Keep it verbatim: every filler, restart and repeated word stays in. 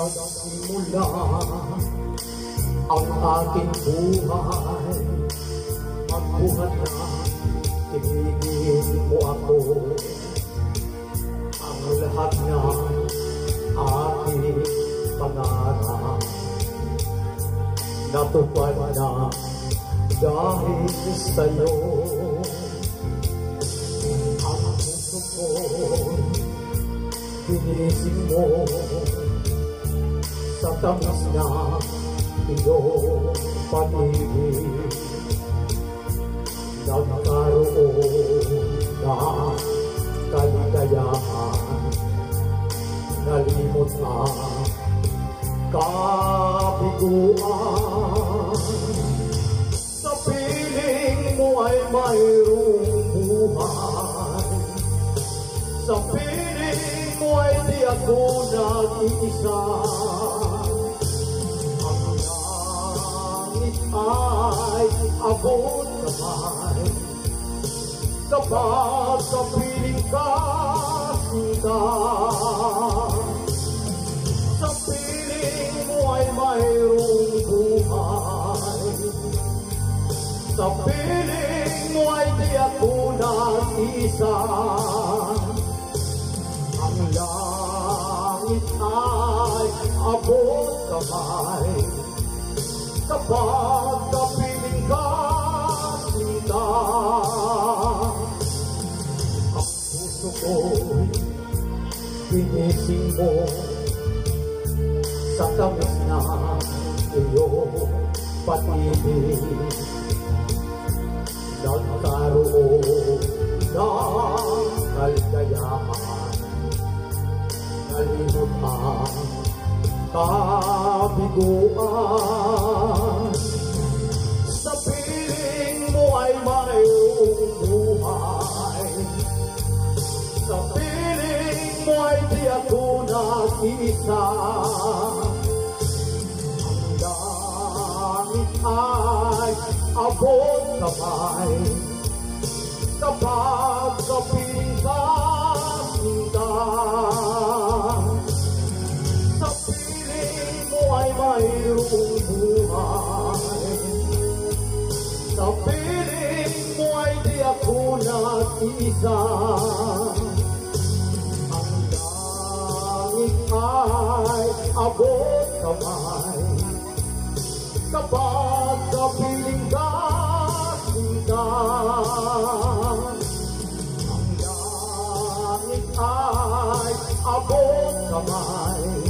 Nagsimula ang aking buhay, magbuhat na ibigin mo ako. Ang lahat ng aking pangarap natupad na dahil sa'yo. Ang puso ko pinisip mo sa tamis na iyong pag-ibig. Nagkaroon na kaligayahan, nalimot ang kabiguan. Sa piling mo ay mayroong buhay, sa piling mo ay di ako nag-iisa. Ay abot kamay kapag sa piling ka sinta. Sa piling mo ay mayroong buhay, sa piling mo ay di ako nag-isa. Ang langit ay abot kamay kapag kapiling ka sinta. Ang puso ko'y pinising mo sa tamis na iyong pag-ibig. Nagkaroon ng kaligayahan, nalimot ang kabiguan. Sa piling mo ay mayroong buhay, sa piling mo ay di ako nag-isa. Ang langit ay abot kamay kapag kapiling ka sinta. Ay mayroong buhay, sa piling mo ay di ako nag-isa. Ang langit ay abot kamay kapag kapiling ka sinta. Ang langit ay abot kamay